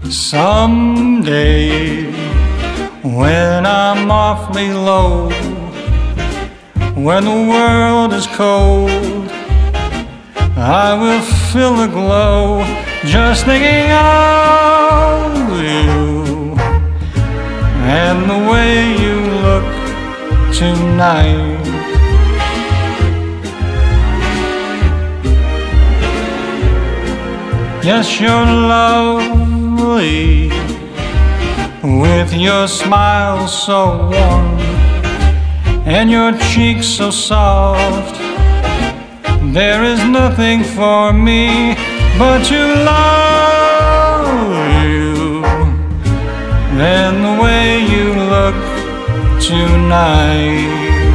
Someday, when I'm awfully low, when the world is cold, I will feel a glow just thinking of you and the way you look tonight. Yes, you're lovely, with your smile so warm and your cheeks so soft. There is nothing for me but to love you and the way you look tonight.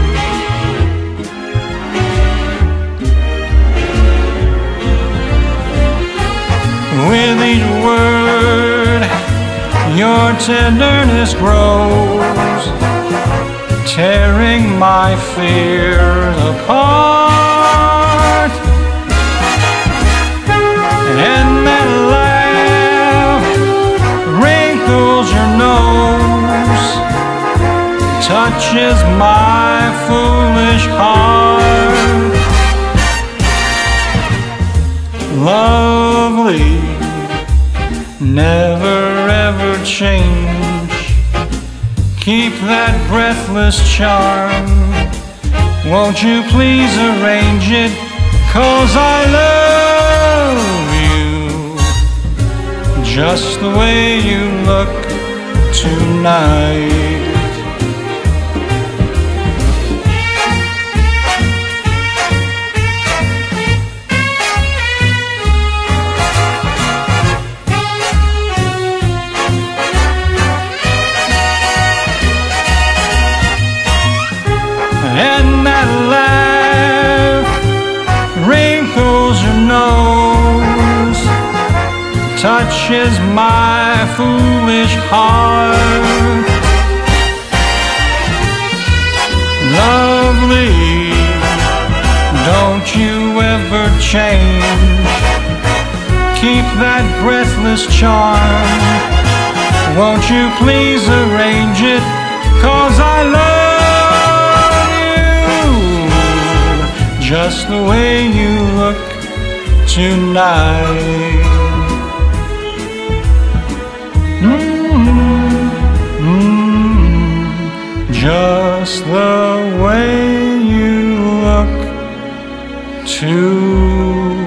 With each word, your tenderness grows, tearing my fears apart. And that laugh wrinkles your nose, touches my foolish heart. Lovely, never ever change. Keep that breathless charm. Won't you please arrange it? 'Cause I love you just the way you look tonight. And that laugh wrinkles your nose, touches my foolish heart. Lovely, don't you ever change. Keep that breathless charm. Won't you please arrange it? 'Cause I love just the way you look tonight. Just the way you look tonight.